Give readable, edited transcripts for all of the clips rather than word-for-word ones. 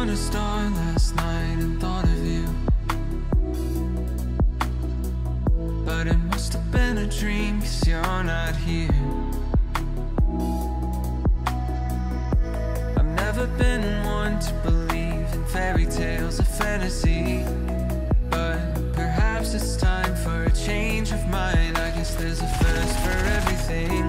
a star last night and thought of you, but it must have been a dream, 'cause you're not here. I've never been one to believe in fairy tales or fantasy, but perhaps it's time for a change of mind. I guess there's a first for everything.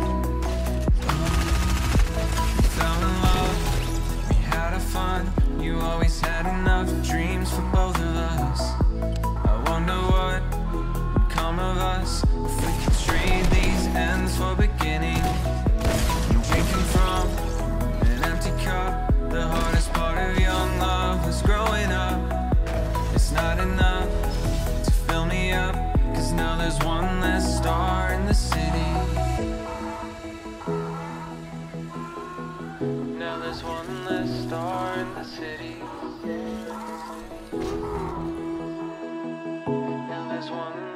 We fell in love, we had our fun. You always had enough dreams for both of us. I wonder what would come of us if we could trade these ends for beginning. Drinking from an empty cup, the hardest part of young love was growing up. It's not enough to fill me up, 'cause now there's one less star in the city. Now there's one less star in the city. Now there's one